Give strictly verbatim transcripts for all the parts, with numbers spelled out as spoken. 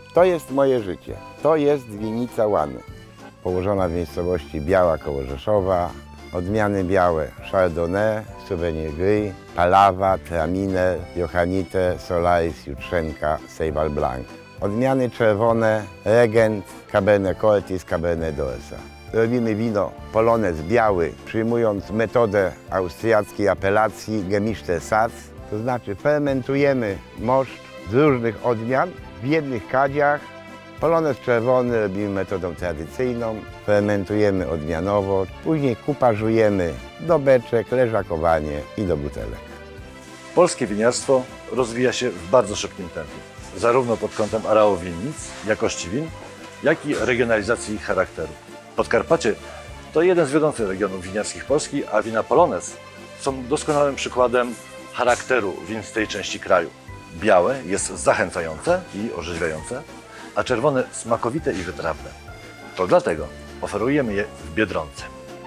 To jest moje życie. To jest winica Łany. Położona w miejscowości Biała koło Rzeszowa. Odmiany białe Chardonnay, Sauvignon Gris, Palawa, Traminer, Johanniter, Solaris, Jutrzenka, Seyval Blanc. Odmiany czerwone Regent, Cabernet Cortis, Cabernet d'Orsa. Robimy wino Polonez biały, przyjmując metodę austriackiej apelacji Gemischter Satz, to znaczy fermentujemy moszcz z różnych odmian w jednych kadziach. Polonez czerwony robimy metodą tradycyjną, fermentujemy odmianowo, później kupażujemy do beczek, leżakowanie i do butelek. Polskie winiarstwo rozwija się w bardzo szybkim tempie, zarówno pod kątem areału winnic, jakości win, jak i regionalizacji ich charakteru. Podkarpacie to jeden z wiodących regionów winiarskich Polski, a wina Polonez są doskonałym przykładem charakteru win z tej części kraju. Białe jest zachęcające i orzeźwiające, a czerwone smakowite i wytrawne. To dlatego oferujemy je w Biedronce.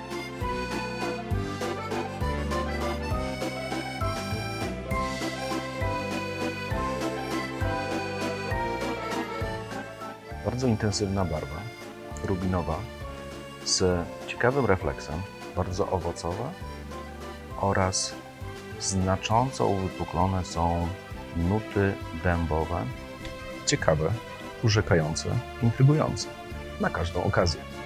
Bardzo intensywna barwa, rubinowa, z ciekawym refleksem, bardzo owocowa oraz znacząco uwypuklone są nuty dębowe, ciekawe, urzekające, intrygujące na każdą okazję.